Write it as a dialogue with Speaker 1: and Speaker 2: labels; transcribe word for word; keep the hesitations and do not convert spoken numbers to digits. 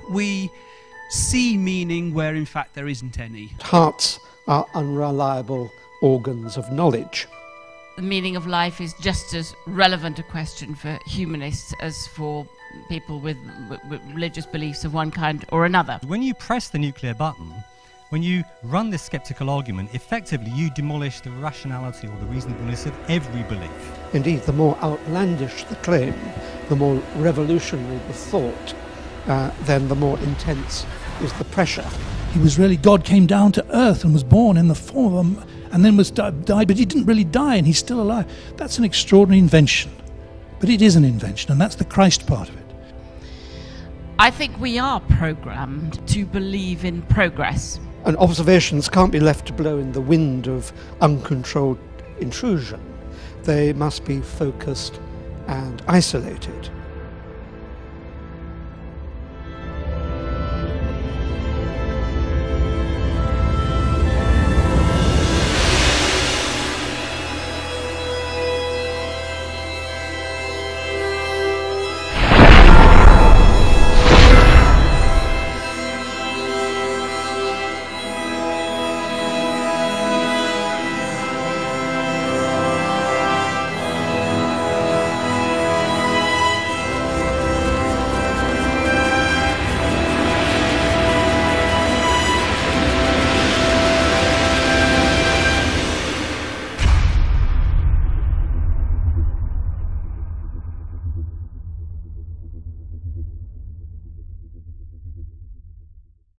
Speaker 1: we see meaning where in fact there isn't any.
Speaker 2: Hearts are unreliable organs of knowledge.
Speaker 3: The meaning of life is just as relevant a question for humanists as for people with, with religious beliefs of one kind or another.
Speaker 4: When you press the nuclear button, when you run this sceptical argument, effectively you demolish the rationality or the reasonableness of every belief.
Speaker 2: Indeed, the more outlandish the claim, the more revolutionary the thought, uh, then the more intense is the pressure.
Speaker 5: He was really, God came down to earth and was born in the form of a, and then was di- died, but he didn't really die and he's still alive. That's an extraordinary invention. But it is an invention, and that's the Christ part of it.
Speaker 3: I think we are programmed to believe in progress.
Speaker 2: And observations can't be left to blow in the wind of uncontrolled intrusion. They must be focused and isolated.